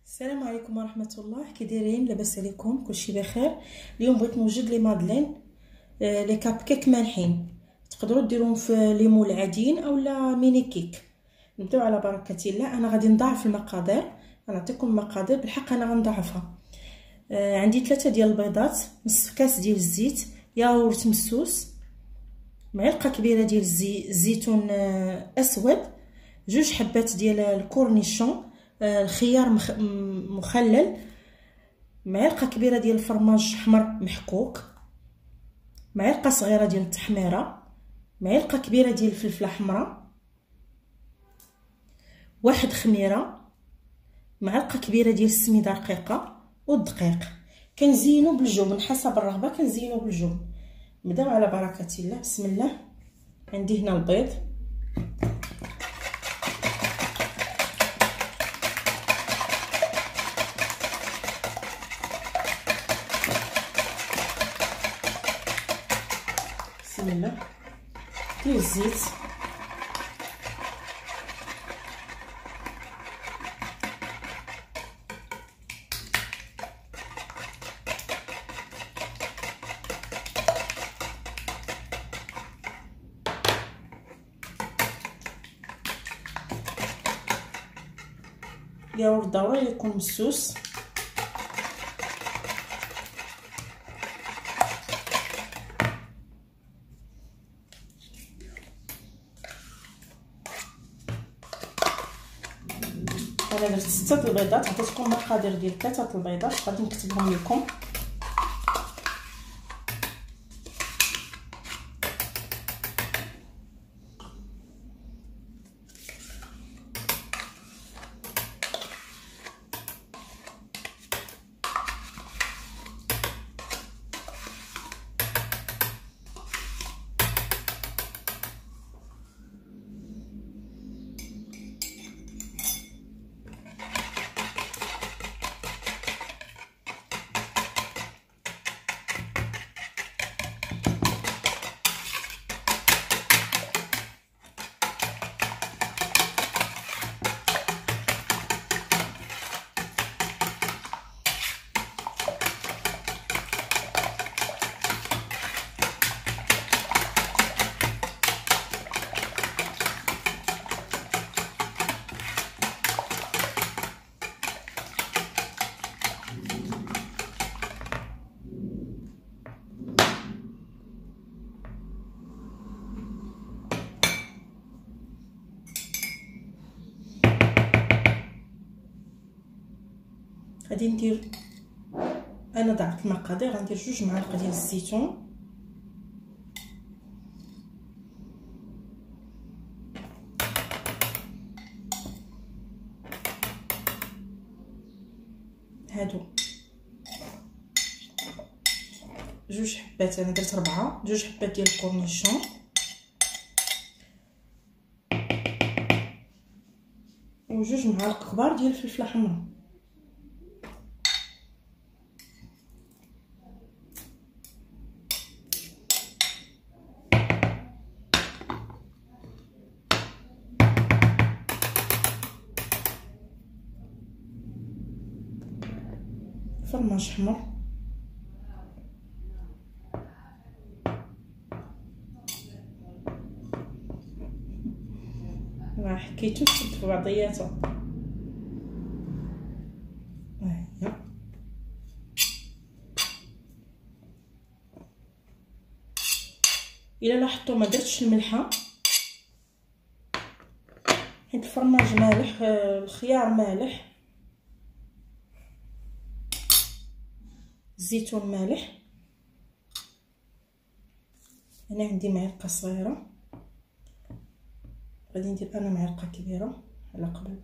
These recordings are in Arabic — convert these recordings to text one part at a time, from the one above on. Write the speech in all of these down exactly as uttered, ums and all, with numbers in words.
السلام عليكم ورحمه الله. كي دايرين؟ لاباس عليكم؟ كلشي بخير. اليوم بغيت نوجد لي مادلين آه لي كاب كيك مالحين. تقدروا ديروهم في لي مول عاديين اولا ميني كيك. نبداو على بركه الله. انا غادي نضاعف المقادير، غنعطيكم المقادير بالحق انا غنضاعفها. آه عندي ثلاثه ديال البيضات، نصف كاس ديال الزيت، ياغورت مسوس، معلقه كبيره ديال الزيتون آه اسود، جوج حبات ديال الكورنيشون، الخيار مخلل، معلقه كبيره ديال الفرماج احمر محكوك، معلقه صغيره ديال التحميره، معلقه كبيره ديال الفلفله حمراء، واحد خميره، معلقه كبيره ديال السميده رقيقه والدقيق. كنزينو بالجبن حسب الرغبه، كنزينو بالجبن. نبداو على بركه الله. بسم الله. عندي هنا البيض، بسم الله. ديال الزيت، الياغورت ضروري يكون مسوس، انا درت ستة البيضات. عطيتكم المقادير ديال ثلاثه البيضات، غادي نكتبهم لكم. غادي ندير، انا ضعت المقادير، غندير جوج معالق ديال الزيتون، هادو جوج حبات، انا درت ربعة، جوج حبات ديال الكورنيشون، وجوج معالق كبار ديال الفلفله حمراء. فرماج احمر، راه حكيتو شد في بعضياتو. ها هي الا لاحظتوا ما درتش الملحه حيت الفرماج مالح، الخيار مالح، الزيتون مالح. هنا عندي معلقه صغيره، غادي ندير انا معلقه كبيره على قبل.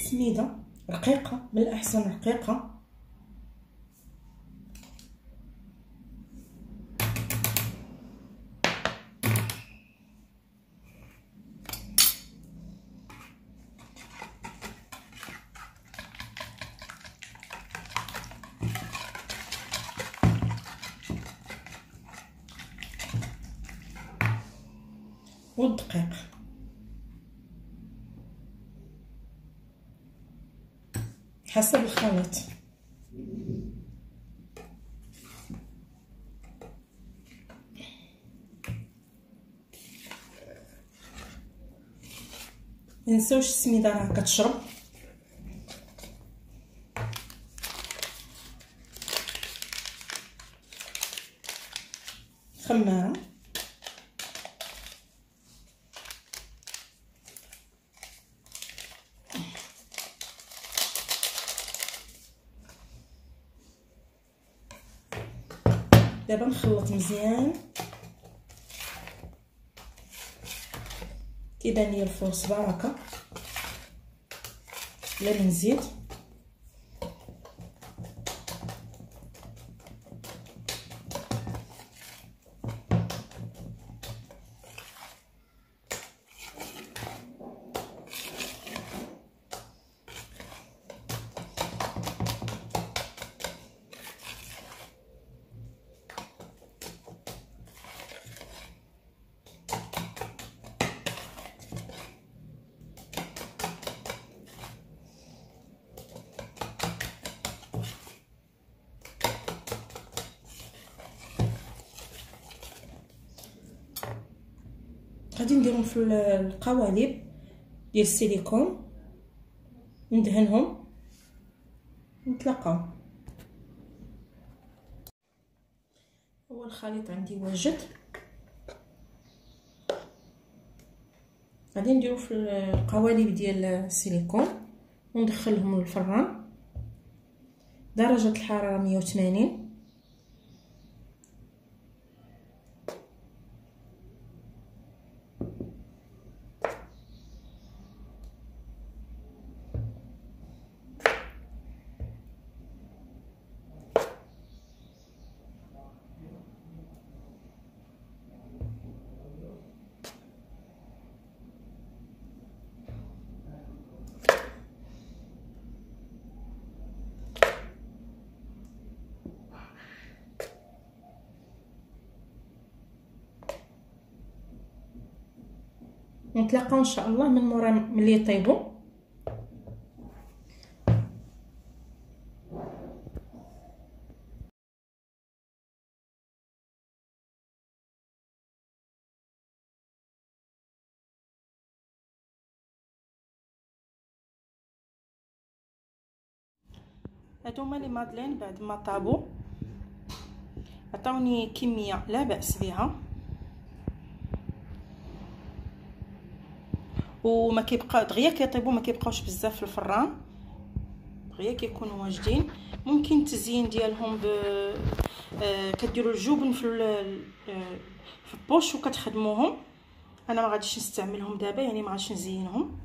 سميده رقيقه، من الاحسن رقيقه. والدقيق حسب الخليط. منساوش السميده راه كتشرب. خماره دابا نخلط مزيان. كيبان لي الفرص بركه لا نزيد. غادي نديرهم في القوالب ديال السيليكون، ندهنهم ونتلاقاو. هو الخليط عندي واجد، غادي نديرو في القوالب ديال السيليكون وندخلهم للفران درجه الحراره مية وثمانين. نتلاقاو ان شاء الله من مورا ملي يطيبوا. هادو هما لي مادلين بعد ما طابوا، عطاوني كميه لا باس بها وما كيبقى دغيا كيطيبوا، ما كيبقاوش بزاف في الفران، دغيا كيكونوا واجدين. ممكن التزيين ديالهم ب آه كديروا الجبن في في البوش وكتخدموهم. انا ما غاديش نستعملهم دابا، يعني ما غاديش نزينهم.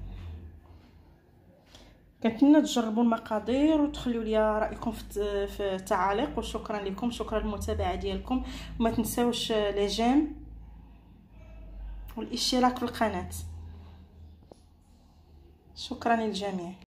كنتمنى تجربوا المقادير وتخليوا لي رايكم في في التعاليق، وشكرا لكم، شكرا للمتابعه ديالكم، وما تنساوش لي جيم والاشتراك في القناه. شكرا للجميع.